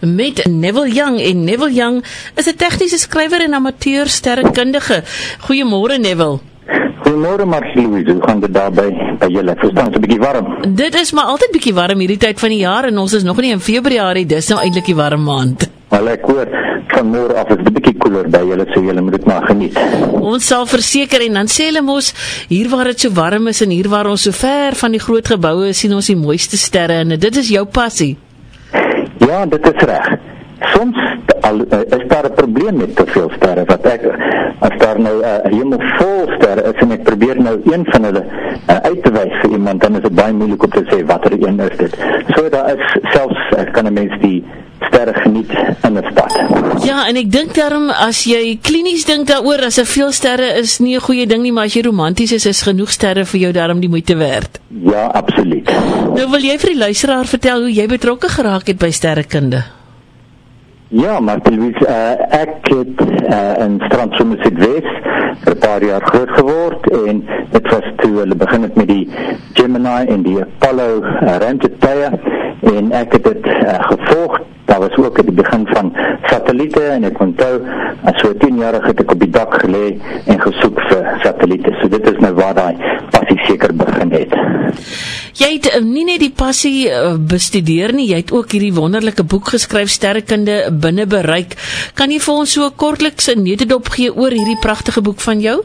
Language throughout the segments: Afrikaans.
met Neville Young. En Neville Young is 'n tegniese skrywer en amateur sterrekundige. Goeiemôre Neville. Goeiemôre Marcie-Louise, hoe gaan dit daar by julle? Verstaan, so 'n bietjie warm. Dit is maar altyd bietjie warm hierdie tyd van die jaar en ons is nog nie in Februarie, dis nou eintlik die warm maand. Wel ek hoor, van môre af is dit 'n bietjie koeler by julle, so julle moet dit maar geniet. Ons sal verseker, en dan sê hulle mos, hier waar dit so warm is en hier waar ons so ver van die groot geboue is, sien ons die mooiste sterre en dit is jou passie. Ja, dit is reg. Soms is daar 'n probleem met te veel sterre, wat as daar nou 'n hemel vol sterre is en ek probeer nou een van hulle uit te wys vir iemand, dan is dit baie moeilik om te sê watter een is dit. So daar is selfs, kan 'n mens die sterre geniet in 'n stad. Ja, en ek dink daarom, as jy klinies dink daaroor, as er veel sterre is nie 'n goeie ding nie, maar as jy romanties is genoeg sterre vir jou daarom die moeite werd. Ja, absoluut. Nou wil jy vir die luisteraar vertel hoe jy betrokke geraak het by sterrekunde? Ja, Martie-Louise, ek het in Strandsomersuidwes vir 'n paar jaar groot geword en dit was toe hulle begin het met die Gemini en die Apollo ruimtetuie en ek het dit gevolg. Daar was ook at die begin van satelliete en ek onthou, so 10-jarig het ek op die dak gelê en gesoek vir satelliete. So dit is nou waar daai passie seker begin het. Jy het nie net die passie bestudeer nie, jy het ook hierdie wonderlike boek geskryf, Sterrekunde binne bereik. Kan jy vir ons so kortliks 'n neutedop gee oor hierdie pragtige boek van jou?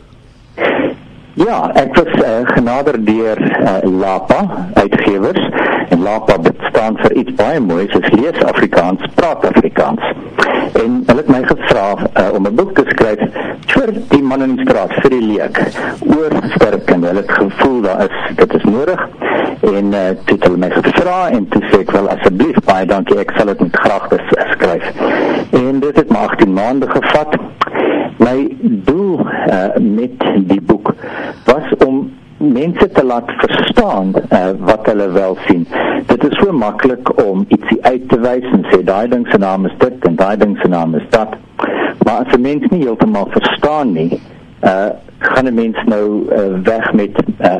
Ja, ek was genader deur LAPA uitgewers en LAPA staan vir iets baie moois, is lees Afrikaans, praat Afrikaans. En hulle het my gevra om 'n boek te skryf vir die man in die straat, vir die leek, oor sterrekunde. Hulle het gevoel dit is nodig en toe het hulle my gevra en toe sê ek wel asseblief, baie dankie, ek sal dit met graagte skryf. En dit het maar 18 maande gevat. My doel met die boek was om mense te laat verstaan wat hulle wel sien. Dit is so maklik om ietsie uit te wys en sê, daai ding se naam is dit en daai ding se naam is dat. Maar as 'n mens nie heeltemal verstaan nie, gaan 'n mens nou weg met,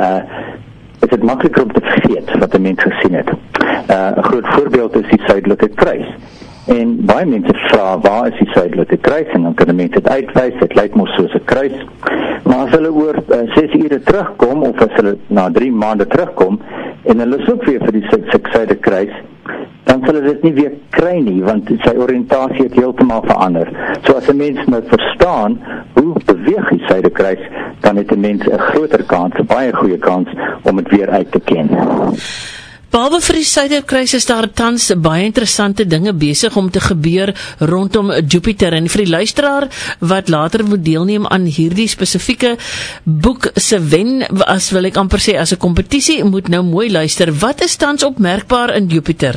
is dit makliker om te vergeet wat 'n mens gesien het. 'n groot voorbeeld is die suidelike kruis. En baie mense vra, waar is die suidelike kruis? En dan kan 'n mens dit uitwys, dit lyk mos soos 'n kruis. Maar as hulle oor 6 ure terugkom, of as hulle na 3 maande terugkom, en hulle soek weer vir die suidelike kruis, dan sal hulle dit nie weer kry nie, want sy oriëntasie het heeltemal verander. So as 'n mens nou verstaan, hoe beweeg die suidelike kruis, dan het 'n mens 'n groter kans, 'n baie goeie kans, om dit weer uit te ken. Behalwe vir die Suiderkruis is daar tans baie interessante dinge besig om te gebeur rondom Jupiter, en vir die luisteraar wat later moet deelneem aan hierdie spesifieke boek se wen, as wil ek amper sê as 'n kompetisie, moet nou mooi luister. Wat is tans opmerkbaar in Jupiter?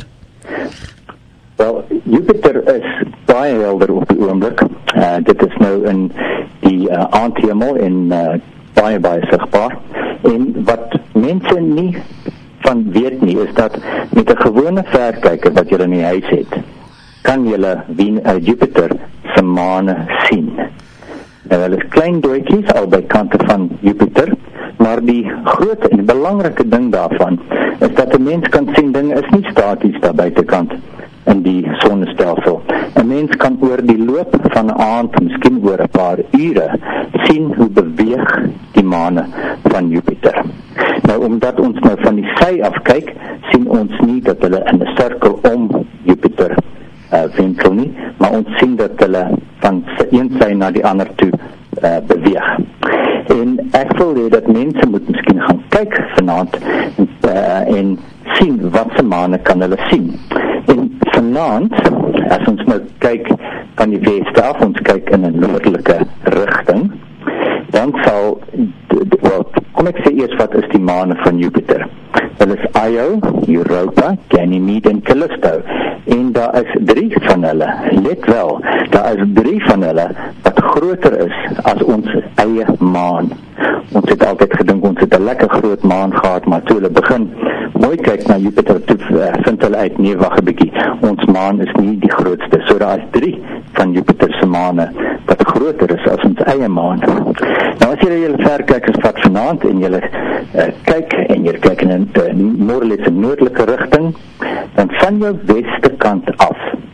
Wel, Jupiter is baie helder op die oomblik. Dit is nou in die aandhemel en baie sigbaar. En wat mense nie van weet nie, is dat met 'n gewone verkyker wat jy in die huis het, kan jy Jupiter se maane sien. Nou, hulle is klein doetjies albei kante van Jupiter, maar die groot en belangrike ding daarvan is dat 'n mens kan sien dinge is nie staties daar buitekant in die sonnestelsel. 'n Mens kan oor die loop van 'n aand, miskien oor 'n paar ure, sien hoe beweeg die maane van Jupiter. Nou, omdat ons nou van die sy af kyk, sien ons nie dat hulle in 'n sirkel om Jupiter winkel nie, maar ons sien dat hulle van een sy na die ander toe beweeg. En ek wil hê dat mense moet miskien gaan kyk vanaand en sien wat se maane kan hulle sien. En vanaand, as ons nou kyk van die weste af, ons kyk in 'n noordelike rigting, dan sal, kom ek sê eers wat is die maane van Jupiter. Hulle is Io, Europa, Ganymede en Callisto. En daar is 3 van hulle, let wel, daar is 3 van hulle wat groter is as ons eie maan. Ons het altyd gedink ons het 'n lekker groot maan gehad, maar toe hulle begin mooi kyk na Jupiter, toe vind hulle uit, nee, wag 'n bietjie, ons maan is nie die grootste. So daar is 3 van Jupiter se maane wat groter is as ons eie maan. Nou as jy julle verkykers vat vanaand en julle kyk en jy kyk in 'n noordelike rigting, dan van jou weste kant af,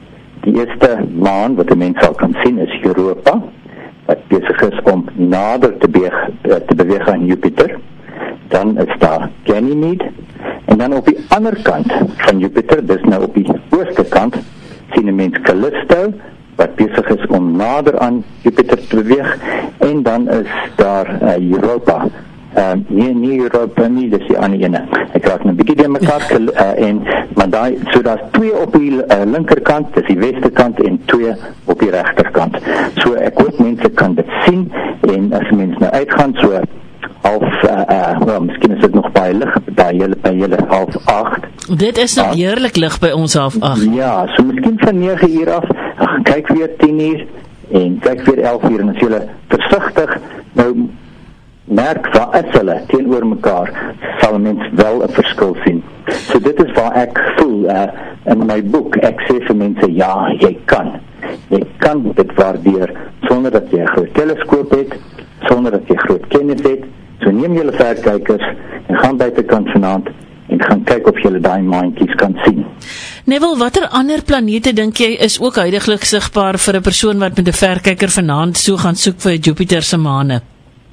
Die eerste maan wat 'n mens sal kan sien is Europa, wat besig is om nader te beweeg aan Jupiter. Dan is daar Ganymede, en dan op die ander kant van Jupiter, dis nou op die ooste kant, sien 'n mens Callisto, wat besig is om nader aan Jupiter te beweeg, en dan is daar Europa. Nie Europa nie, dis die ander ene. Ek raak nou 'n bietjie deur mekaar, maar daar's 2 op die linkerkant, dis die westerkant, en 2 op die regterkant. So ek hoop mense kan dit sien, en as mense nou uitgaan, so miskien is dit nog baie lig by julle 7:30. Dit is nog heerlik lig by ons 7:30. Ja, so miskien van 9 uur af, kyk weer 10 uur, en kyk weer 11 uur, en as julle versigtig nou merk waar is hulle teenoor mekaar, sal 'n mens wel 'n verskil sien. So dit is waar ek voel, in my boek, ek sê vir mense, ja, jy kan dit waardeer, sonder dat jy 'n groot teleskoop het, sonder dat jy groot kennis het. So neem julle verkykers, en gaan buitekant vanaand, en gaan kyk of julle daai maantjies kan sien. Neville, watter ander planete dink jy is ook huidiglik sigbaar vir 'n persoon wat met 'n verkyker vanaand so gaan soek vir Jupiter se maane?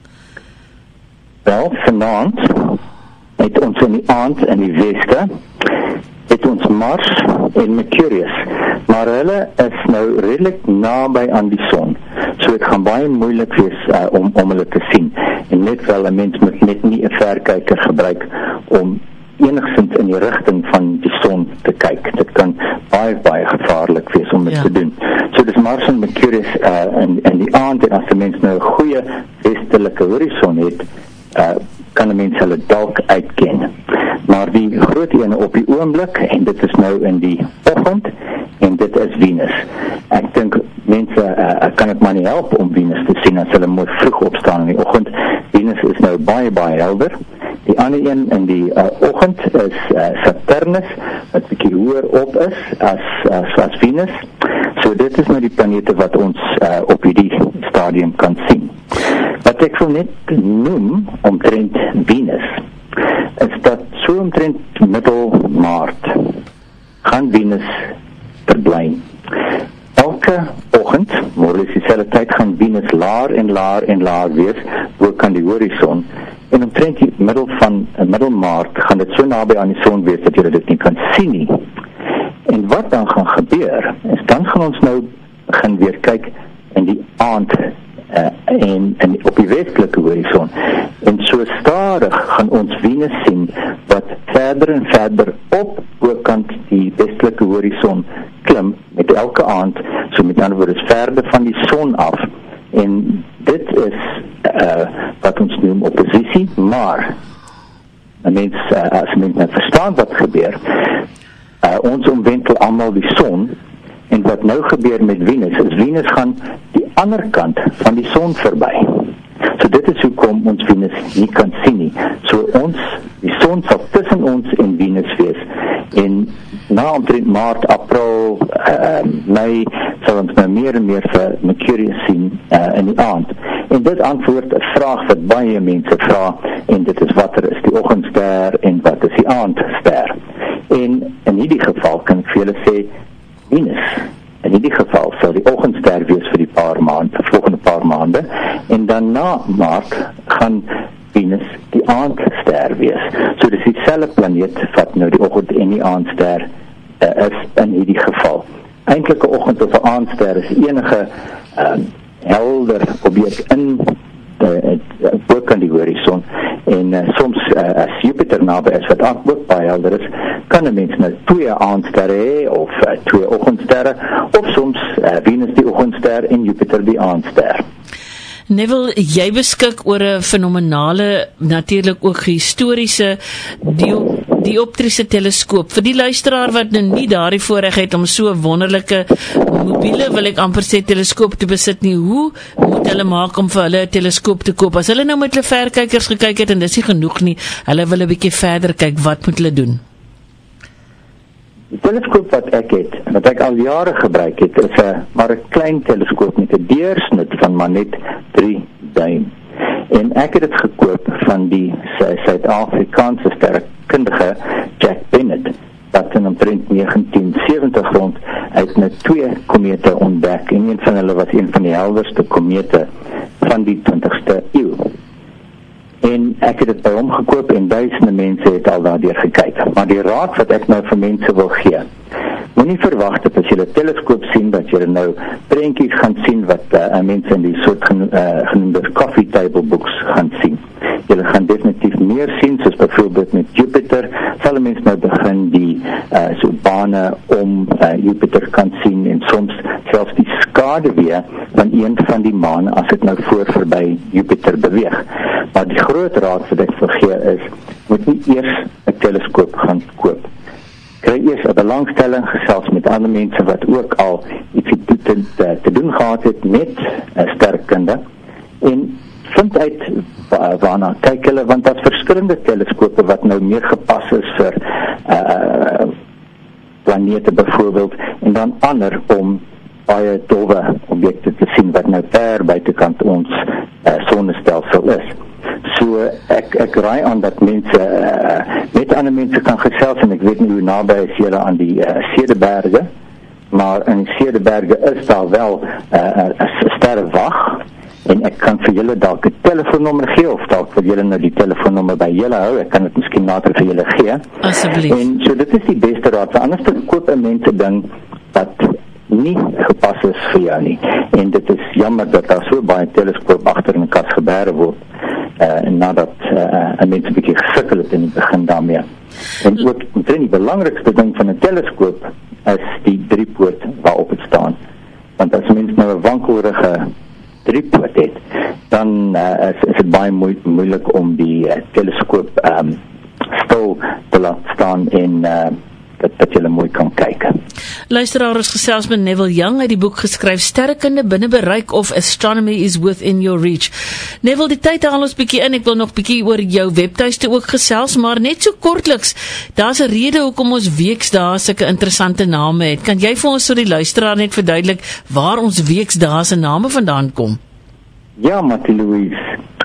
Wel, vanaand het ons in die aand in die weste, het ons Mars en Mercurius, maar hulle is nou redelik naby aan die son, so het gaan baie moeilik wees om hulle te sien, en net wel 'n mens moet net nie 'n verkyker gebruik om enigstens in die rigting van die son te kyk. Dit kan baie gevaarlik wees om dit te doen. So dis Mars en Mercurius in die aand, en as 'n mens nou 'n goeie westelike horison het, kan 'n mens hulle dalk uitken. Maar die groot ene op die oomblik, en dit is nou in die oggend, en dit is Venus. Ek dink mense kan dit maar nie help om Venus te sien as hulle mooi vroeg opstaan in die oggend. Venus is nou baie helder. Die ander een in die oggend is Saturnus, wat bietjie hoër op is as Venus. So dit is nou die planete wat ons op hierdie stadium kan sien. Wat ek wil net noem omtrent Venus, is dat so omtrent middel Maart gaan Venus verdwyn. Elke oggend, môre is dieselfde tyd, gaan Venus laer wees, bo kan die horison, en omtrent die middel Maart gaan dit so naby aan die son wees dat jy dit nie kan sien nie. En wat dan gaan gebeur, is dan gaan ons nou begin weer kyk in die aand en op die westelike horison, en so stadig gaan ons Venus sien wat verder en verder op bokant die westelike horison klim met elke aand, so met ander woorde verder van die son af, en dit is wat ons noem oppositie, maar as mens nou verstaan wat gebeur, ons omwentel almal die son, en wat nou gebeur met Venus, is Venus gaan die ander kant van die son verby. So dit is hoekom ons Venus nie kan sien nie. So die son sal tussen ons en Venus wees, en na omtrent Maart, April, Mei, sal ons nou meer en meer vir Mercurius sien in die aand. En dit antwoord 'n vraag wat baie mense vra, en dit is watter is die oggendster en wat is die aandster. En in hierdie geval kan ek vir julle sê, Venus, in hierdie geval sal die oggendster wees vir die volgende paar maande, en dan na Maart gaan Venus die aandster wees. So dis dieselfde planeet wat nou die oggend en die aandster is in hierdie geval. Eintlike oggend of 'n aandster is enige helder objek in ook aan die horison, en soms as Jupiter naby is wat ook baie helder is, kan 'n mens nou 2 aandsterre hê, of 2 oggendsterre, of soms Venus die oggendster en Jupiter die aandster. Neville, jy beskik oor 'n fenomenale, natuurlik ook historiese dioptriese teleskoop. Vir die luisteraar wat nou nie daardie voorreg het om so 'n wonderlike mobiele, wil ek amper sê, teleskoop te besit nie, hoe moet hulle maak om vir hulle 'n teleskoop te koop? As hulle nou met hulle verkykers gekyk het en dis nie genoeg nie, hulle wil 'n bietjie verder kyk, wat moet hulle doen? Die teleskoop wat ek het, en wat ek al jare gebruik het, is maar 'n klein teleskoop met 'n deursnit van maar net 3 duim. En ek het dit gekoop van die Suid-Afrikaanse sterrenkundige Jack Bennett, wat in omtrent 1970 rond uit nou 2 komete ontdek, en een van hulle was een van die helderste komete van die 20ste eeu. En ek het dit by hom gekoop en duisende mense het al daardeur gekyk. Maar die raad wat ek nou vir mense wil gee, moenie verwag dat as jy 'n teleskoop sien, dat jy nou prentjies gaan sien wat mense in die soort genoemde coffee table books gaan sien. Jy gaan definitief meer sien, soos byvoorbeeld met Jupiter, sal 'n mens nou begin die so bane om Jupiter kan sien, en soms selfs die skaduwee van een van die maane as dit nou verby Jupiter beweeg. Maar die groot raad wat ek wil gee is, moet nie eers 'n teleskoop gaan koop. Kry eers 'n belangstelling, gesels met ander mense wat ook al iets te doen gehad het met sterrekunde, en vind uit waarna kyk hulle, want daar's verskillende teleskope wat nou meer gepas is vir planete byvoorbeeld, en dan ander om baie dowwe objekte te sien wat nou ver buitekant ons sonnestelsel is. So ek raai aan dat mense met ander mense kan gesels, en ek weet nie hoe naby is julle aan die Cederberge, maar in die Cederberge is daar wel 'n sterrewag, en ek kan vir julle dalk 'n telefoonnommer gee, of dalk vir julle nou die telefoonnommer by julle hou, ek kan dit miskien later vir julle gee. Asseblief. En so dit is die beste raad, anders koop 'n mens 'n ding wat nie gepas is vir jou nie, en dit is jammer dat daar so baie teleskoop agter in 'n kas gebeere word, en nadat 'n mens 'n bietjie gesukkel het in die begin daarmee. En ook die belangrikste ding van 'n teleskoop is die driepoot waarop het staan, want as 'n mens nou 'n wankelrige driepoot het, dan is dit baie moeilik om die teleskoop stil te laat staan, en dat jy mooi kan kyk. Luisteraars, gesels met Neville Young uit die boek geskryf Sterrekunde binne bereik, of Astronomy is Within Your Reach. Neville, die tyd haal ons bietjie in, ek wil nog bietjie oor jou webtuiste ook gesels, maar net so kortliks, daar's 'n rede hoekom ons weksdae sulke interessante name het. Kan jy vir ons so die luisteraar net verduidelik waar ons weksdae se name vandaan kom? Ja, Marie-Louise,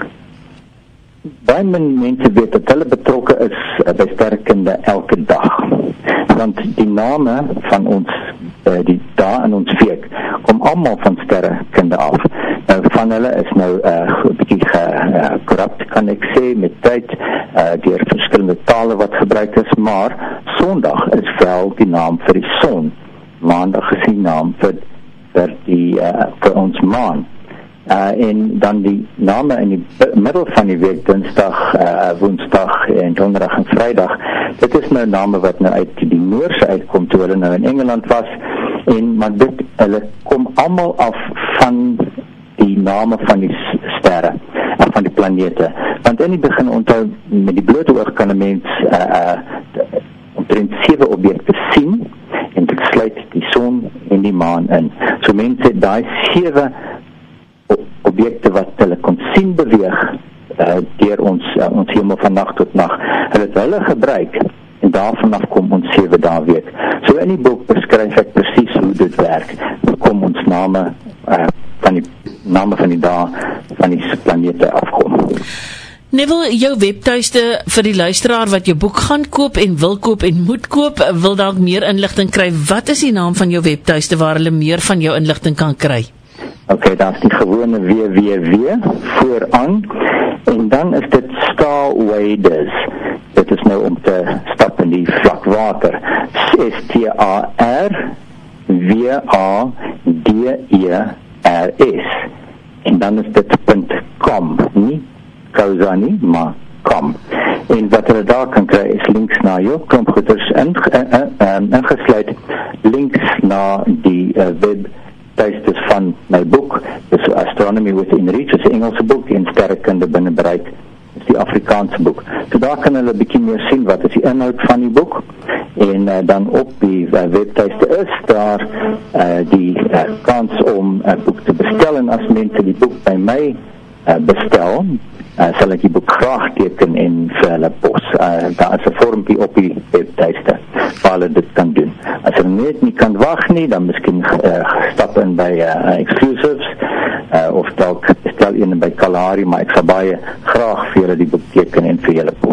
baie mense weet dat hulle betrokke is by sterrekunde elke dag, want die name van ons die dae in ons week kom almal van sterrekunde af. Nou van hulle is nou 'n bietjie korrupt, kan ek sê, met tyd deur verskillende tale wat gebruik is, maar Sondag is wel die naam vir die son, Maandag is die naam vir ons maan. En dan die name in die middel van die week, Dinsdag, Woensdag en Donderdag en Vrydag, dit is nou name wat nou uit die Noorse uitkom toe hulle nou in Engeland was, maar hulle kom almal af van die name van die sterre, van die planete. Want in die begin, onthou, met die blote oog kan 'n mens omtrent 7 objekte sien, en dit sluit die son en die maan in. So mense, daai 7 objekte wat hulle kon sien beweeg deur ons hemel van nag tot nag, hulle gebruik, en daarvanaf kom ons 7 dae week. So in die boek beskryf ek presies hoe dit werk. Dan kom ons name van die dae van die planete afkom. Neville, jou webtuiste vir die luisteraar wat jou boek gaan koop en wil koop en moet koop, wil dalk meer inligting kry. Wat is die naam van jou webtuiste waar hulle meer van jou inligting kan kry? Okay, daar is die gewone www vooraan, en dan is dit StarWaders. Dit is nou om te stap in die vlak water. StarWaders. En dan is dit .com, nie Kausa nie, maar com. En wat hulle daar kan kry is links na jou komputers ingesluit, links na die webtuistes van my boek, dus Astronomy Within Reach, is 'n Engelse boek, en Sterrekunde binne bereik is die Afrikaanse boek. So daar kan hulle bietjie meer sien wat is die inhoud van die boek, en dan op die webtuiste is daar die kans om 'n boek te bestel, en as mense die boek by my bestel, sal ek die boek graag teken en vir hulle pos. Daar is 'n vormpie op die webtuiste waar hulle dit kan doen. As hulle net nie kan wag nie, dan miskien stap in by exclusives, of dalk bestel een by Kalahari, maar ek sal baie graag vir julle die boek teken en vir julle pos.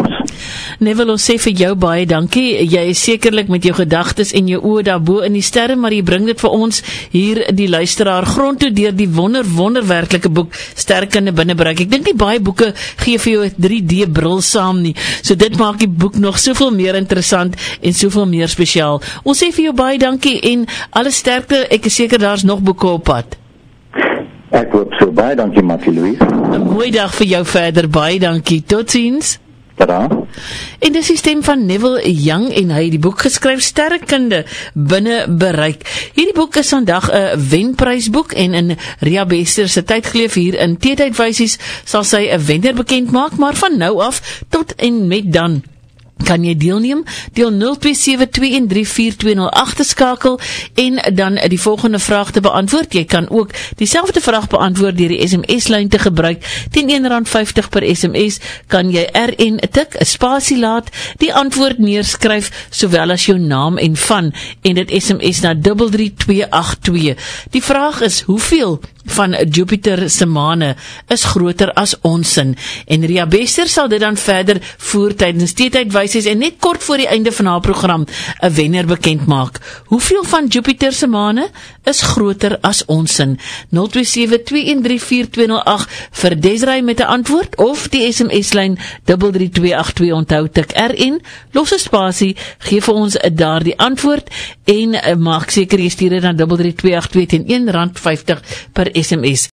Neville, ons sê vir jou baie dankie. Jy is sekerlik met jou gedagtes en jou oë daarbo in die sterre, maar jy bring dit vir ons hier die luisteraar grond toe deur die wonderwerklike boek Sterkunde Binnebereik. Ek dink nie baie boeke gee vir jou 'n 3D bril saam nie. So dit maak die boek nog soveel meer interessant en soveel meer spesiaal. Ons sê vir jou baie dankie en alle sterkte. Ek is seker daar's nog boeke op pad. Ek hoop so. Baie dankie, Marie-Louise. 'n Mooi dag vir jou verder. Baie dankie. Totsiens. Tada. En dis die stem van Neville Young en hy het die boek geskryf Sterkunde Binnebereik. Hierdie boek is vandag 'n wenprysboek en in Ria Bester se tydgeleef hier in T-tydwysies sal sy 'n wenner bekend maak, maar van nou af tot en met dan kan jy deelneem, deel 0272134208 te skakel en dan die volgende vraag te beantwoord. Jy kan ook dieselfde vraag beantwoord deur die SMS-lyn te gebruik. Teen R1.50 per SMS kan jy RN tik, 'n spasie laat, die antwoord neerskryf, sowel as jou naam en van, en dit SMS na 33282. Die vraag is, hoeveel van Jupiter se maane is groter as ons sin? En Ria Bester sal dit dan verder voer tydens T-tydwysies en net kort voor die einde van haar program 'n wenner bekend maak. Hoeveel van Jupiter se maane is groter as ons sin? 0272134208 vir Desiree met 'n antwoord of die SMS-lyn 33282. Onthou tik RN, los 'n spasie, gee vir ons daardie antwoord en maak seker jy stuur dit na 33282 teen R1.50 per SMS.